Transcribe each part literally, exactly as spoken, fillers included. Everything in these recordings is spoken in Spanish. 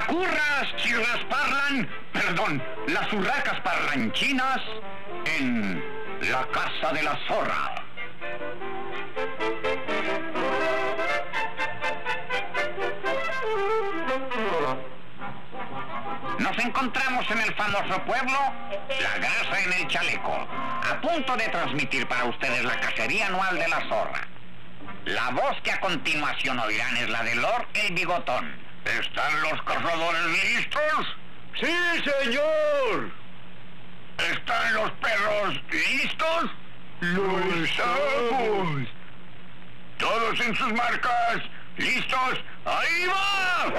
curras chirras parlan, perdón, las urracas parlanchinas en la casa de la zorra. Nos encontramos en el famoso pueblo La Grasa en el Chaleco, a punto de transmitir para ustedes la cacería anual de la zorra. La voz que a continuación oirán es la de Lord el Bigotón. ¿Están los cazadores listos? ¡Sí, señor! ¿Están los perros listos? ¡Lo estamos! ¿Todos en sus marcas? ¿Listos? ¡Ahí va!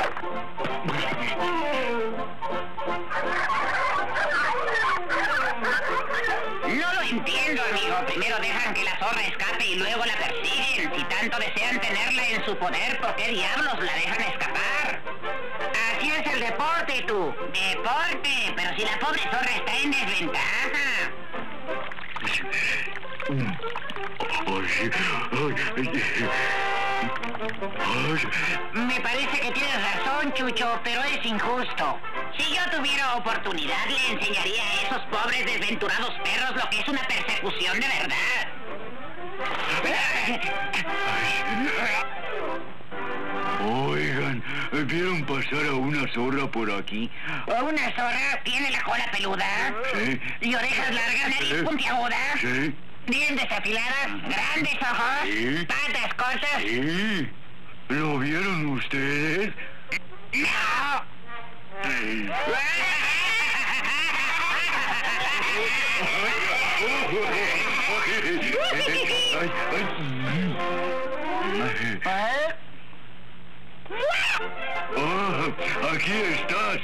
No lo entiendo, amigo. Primero dejan que la zorra escape y luego la persiguen. Si tanto desean tenerla en su poder, ¿por qué diablos la dejan escapar? Así es el deporte, tú. Deporte. Pero si la pobre zorra está en desventaja. Me parece que tienes razón, Chucho, pero es injusto. Si yo tuviera oportunidad, le enseñaría a esos pobres desventurados perros lo que es una persecución de verdad. Oigan, ¿vieron pasar a una zorra por aquí? ¿A una zorra? ¿Tiene la cola peluda? Sí. ¿Y orejas largas, nariz puntiaguda? Sí. ¿Dientes afiladas? ¿Grandes ojos? Sí. ¿Patas cortas? Sí. ¿Lo vieron ustedes? ¡No! ¡Ah! ¡Aquí estás!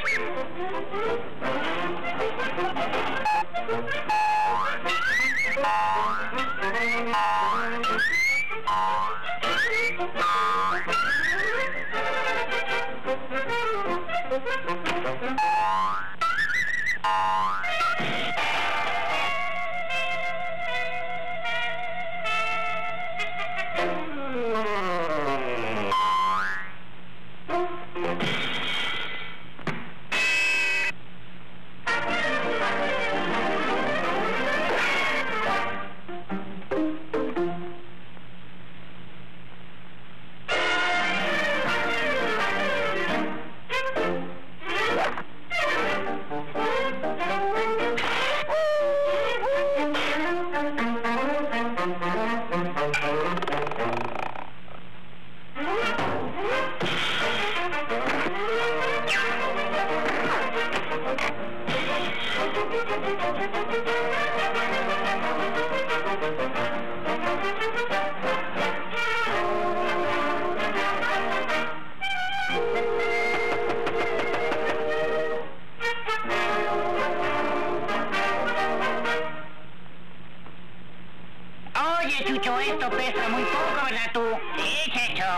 Oye, Chucho, esto pesa muy poco, ¿verdad tú? Sí, Checho.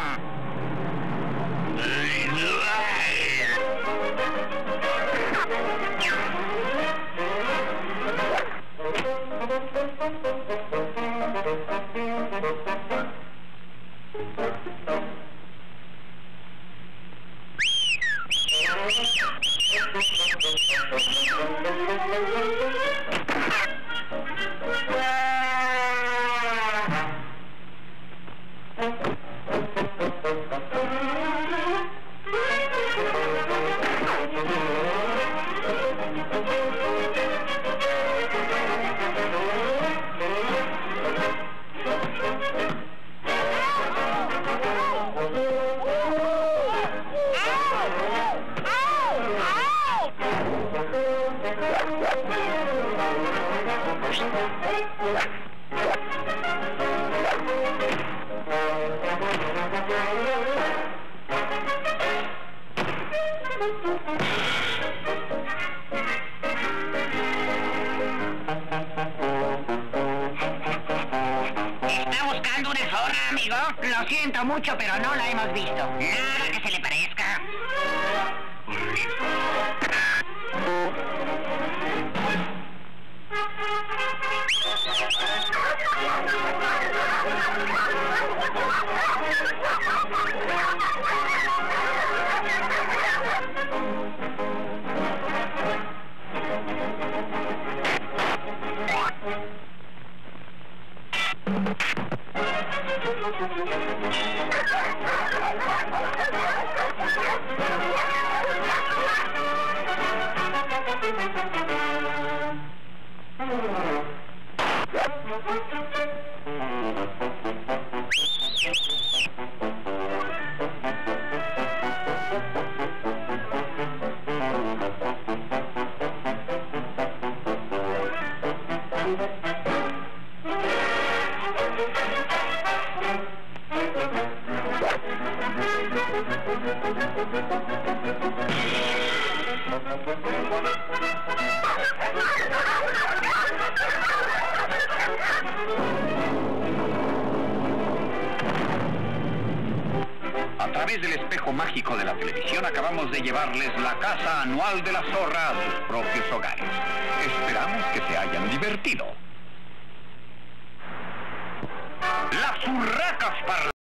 ¿Está buscando una zorra, amigo? Lo siento mucho, pero no la hemos visto. Nada que se le parezca. A través del espejo mágico de la televisión acabamos de llevarles la casa anual de la zorra a sus propios hogares. Esperamos que se hayan divertido. Las urracas para